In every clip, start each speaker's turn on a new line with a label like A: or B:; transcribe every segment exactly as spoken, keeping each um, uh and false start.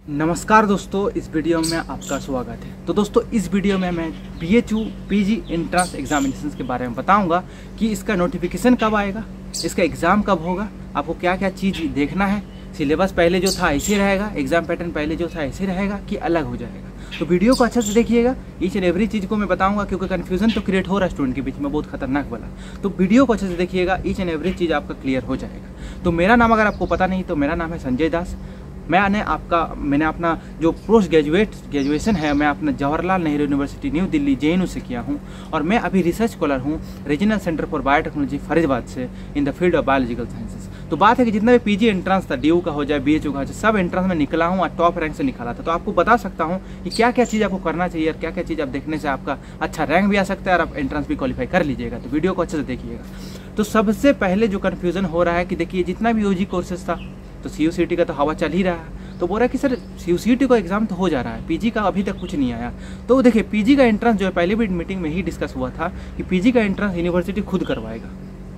A: नमस्कार दोस्तों, इस वीडियो में आपका स्वागत है। तो दोस्तों, इस वीडियो में मैं B H U PG entrance examination के बारे में बताऊंगा कि इसका नोटिफिकेशन कब आएगा, इसका एग्ज़ाम कब होगा, आपको क्या क्या चीज़ देखना है, सिलेबस पहले जो था ऐसे रहेगा, एग्जाम पैटर्न पहले जो था ऐसे रहेगा कि अलग हो जाएगा। तो वीडियो को अच्छे से देखिएगा, ईच एंड एवरी चीज़ को मैं बताऊंगा क्योंकि कन्फ्यूजन तो क्रिएट हो रहा है स्टूडेंट के बीच में, बहुत खतरनाक वाला। तो वीडियो को अच्छे से देखिएगा, ईच एंड एवरी चीज़ आपका क्लियर हो जाएगा। तो मेरा नाम अगर आपको पता नहीं तो मेरा नाम है संजय दास। मैंने आपका मैंने अपना जो पोस्ट ग्रेजुएट ग्रेजुएशन है मैं अपना Jawaharlal Nehru university new Delhi J N U से किया हूँ और मैं अभी रिसर्च स्कॉलर हूँ regional centre for biotechnology Faridabad से in the field of biological sciences. तो बात है कि जितना भी पीजी एंट्रेंस था, डी यू का हो जाए, बी एच यू का हो जाए, सब एंट्रेंस में निकला हूँ और टॉप रैंक से निकाला था। तो आपको बता सकता हूँ कि क्या क्या चीज़ आपको करना चाहिए और क्या क्या चीज़ आप देखने से आपका अच्छा रैंक भी आ सकता है और आप एंट्रेंस भी क्वालिफाई कर लीजिएगा। तो वीडियो को अच्छे से देखिएगा। तो सबसे पहले जो कन्फ्यूज़न हो रहा है कि देखिए, जितना भी यूजी कोर्सेज था तो सी यू सी टी का तो हवा चल ही रहा है, तो बोल रहा है कि sir C U C T का एग्जाम तो हो जा रहा है, पीजी का अभी तक कुछ नहीं आया। तो देखिए, पीजी का एंट्रेंस जो है पहले भी मीटिंग में ही डिस्कस हुआ था कि पीजी का एंट्रेंस यूनिवर्सिटी खुद करवाएगा,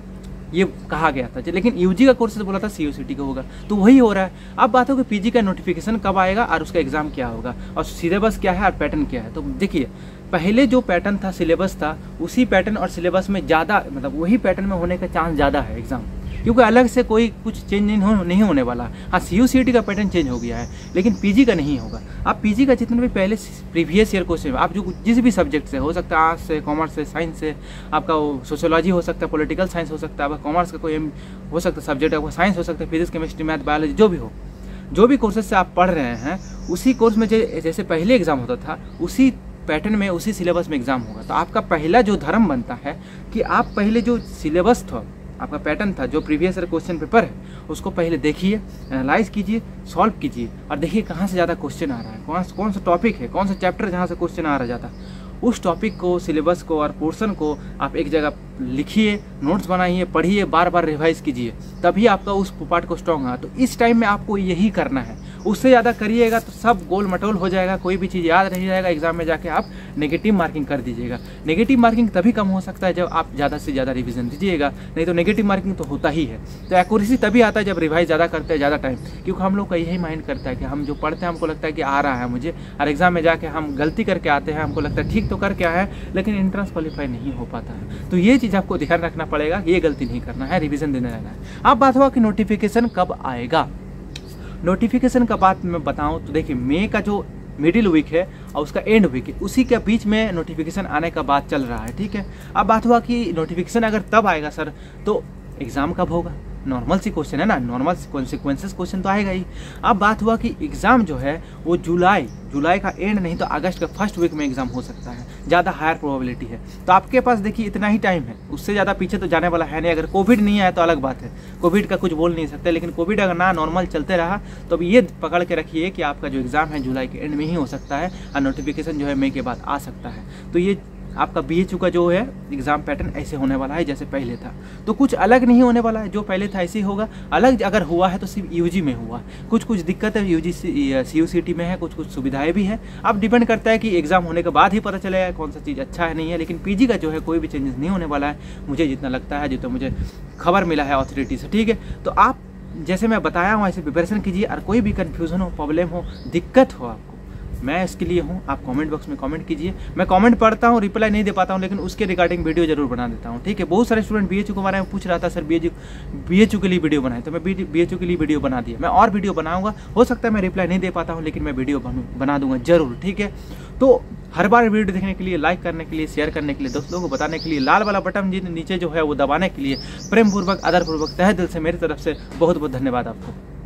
A: ये कहा गया था, लेकिन यूजी का कोर्स बोला था सी यू सी टी का होगा, तो वही हो रहा है। अब बात हो कि पीजी का नोटिफिकेशन कब आएगा और उसका एग्जाम क्या होगा और सिलेबस क्या है और पैटर्न क्या है। तो देखिए, पहले जो पैटर्न था, सिलेबस था, उसी पैटर्न और सिलेबस में ज़्यादा मतलब वही पैटर्न में होने का चांस ज़्यादा है एग्जाम, क्योंकि अलग से कोई कुछ चेंज नहीं, हो, नहीं होने वाला। हाँ, सी यू सी टी का पैटर्न चेंज हो गया है लेकिन पीजी का नहीं होगा। आप पीजी का जितने भी पहले प्रीवियस ईयर क्वेश्चन, आप जो जिस भी सब्जेक्ट से हो सकता है, आर्ट्स से, कॉमर्स से, साइंस से, आपका वो सोशियोलॉजी हो सकता है, पॉलिटिकल साइंस हो सकता है, आपका कॉमर्स का कोई हो सकता है सब्जेक्ट, आपका साइंस हो सकता है, फिजिक्स, केमिस्ट्री, मैथ, बायोलॉजी, जो भी हो, जो भी कोर्सेज से आप पढ़ रहे हैं उसी कोर्स में जैसे पहले एग्जाम होता था उसी पैटर्न में उसी सिलेबस में एग्जाम होगा। तो आपका पहला जो धर्म बनता है कि आप पहले जो सिलेबस था, आपका पैटर्न था, जो प्रीवियस ईयर क्वेश्चन पेपर है, उसको पहले देखिए, एनालाइज कीजिए, सॉल्व कीजिए और देखिए कहाँ से ज़्यादा क्वेश्चन आ रहा है, कौन कौन सा टॉपिक है, कौन सा चैप्टर जहाँ से क्वेश्चन आ रहा जाता, उस टॉपिक को, सिलेबस को और पोर्शन को आप एक जगह लिखिए, नोट्स बनाइए, पढ़िए, बार बार रिवाइज कीजिए, तभी आपका उस पार्ट को स्ट्रॉन्ग है। तो इस टाइम में आपको यही करना है, उससे ज़्यादा करिएगा तो सब गोल मटोल हो जाएगा, कोई भी चीज़ याद नहीं रहेगा, एग्जाम में जाके आप नेगेटिव मार्किंग कर दीजिएगा। नेगेटिव मार्किंग तभी कम हो सकता है जब आप ज़्यादा से ज़्यादा रिवीजन दीजिएगा, नहीं तो नेगेटिव मार्किंग तो होता ही है। तो एक्यूरेसी तभी आता है जब रिवाइज ज़्यादा करते हैं, ज़्यादा टाइम, क्योंकि हम लोग का यही माइंड करता है कि हम जो पढ़ते हैं हमको लगता है कि आ रहा है मुझे, और एग्जाम में जाके हम गलती करके आते हैं, हमको लगता है ठीक तो करके आए हैं लेकिन एंट्रेंस क्वालिफाई नहीं हो पाता है। तो ये चीज़ आपको ध्यान रखना पड़ेगा, ये गलती नहीं करना है, रिवीजन देने रहना है। अब बात हुआ कि नोटिफिकेशन कब आएगा। नोटिफिकेशन का बात मैं बताऊं तो देखिए, मई का जो मिडिल वीक है और उसका एंड वीक है, उसी के बीच में नोटिफिकेशन आने का बात चल रहा है, ठीक है। अब बात हुआ कि नोटिफिकेशन अगर तब आएगा सर तो एग्ज़ाम कब होगा, नॉर्मल सी क्वेश्चन है ना, नॉर्मल कॉन्सिक्वेंसेस क्वेश्चन तो आएगा ही। अब बात हुआ कि एग्ज़ाम जो है वो जुलाई जुलाई का एंड नहीं तो अगस्त का फर्स्ट वीक में एग्ज़ाम हो सकता है, ज़्यादा हायर प्रोबेबिलिटी है। तो आपके पास देखिए इतना ही टाइम है, उससे ज़्यादा पीछे तो जाने वाला है नहीं। अगर कोविड नहीं आया तो अलग बात है, कोविड का कुछ बोल नहीं सकते, लेकिन कोविड अगर ना नॉर्मल चलते रहा तो अब ये पकड़ के रखिए कि आपका जो एग्ज़ाम है जुलाई के एंड में ही हो सकता है और नोटिफिकेशन जो है मई के बाद आ सकता है। तो ये आपका बी एच यू का जो है एग्ज़ाम पैटर्न ऐसे होने वाला है जैसे पहले था, तो कुछ अलग नहीं होने वाला है, जो पहले था ऐसे ही होगा। अलग अगर हुआ है तो सिर्फ यूजी में हुआ, कुछ कुछ दिक्कत है UG C U C T में है, कुछ कुछ सुविधाएं भी है। अब डिपेंड करता है कि एग्ज़ाम होने के बाद ही पता चलेगा कौन सा चीज़ अच्छा है नहीं है, लेकिन पीजी का जो है कोई भी चेंजेस नहीं होने वाला है, मुझे जितना लगता है, जितना मुझे खबर मिला है अथॉरिटी से, ठीक है। तो आप जैसे मैं बताया हूँ ऐसे प्रिपरेशन कीजिए और कोई भी कन्फ्यूज़न हो, प्रॉब्लम हो, दिक्कत हो आपको, मैं इसके लिए हूँ। आप कमेंट बॉक्स में कमेंट कीजिए, मैं कमेंट पढ़ता हूँ, रिप्लाई नहीं दे पाता हूँ लेकिन उसके रिगार्डिंग वीडियो जरूर बना देता हूँ, ठीक है। बहुत सारे स्टूडेंट बी एच यू के बारे में पूछ रहा था, sir B H U B H U के लिए वीडियो बनाए, तो मैं बी एच यू के लिए वीडियो बना दिया। मैं और वीडियो बनाऊंगा, हो सकता है मैं रिप्लाई नहीं दे पाता हूँ लेकिन मैं वीडियो बना दूंगा जरूर, ठीक है। तो हर बार वीडियो देखने के लिए, लाइक करने के लिए, शेयर करने के लिए, दोस्तों को बताने के लिए, लाल वाला बटन जी नीचे जो है वो दबाने के लिए प्रेम पूर्वक, आदर पूर्वक, तहे दिल से मेरी तरफ से बहुत बहुत धन्यवाद आपको।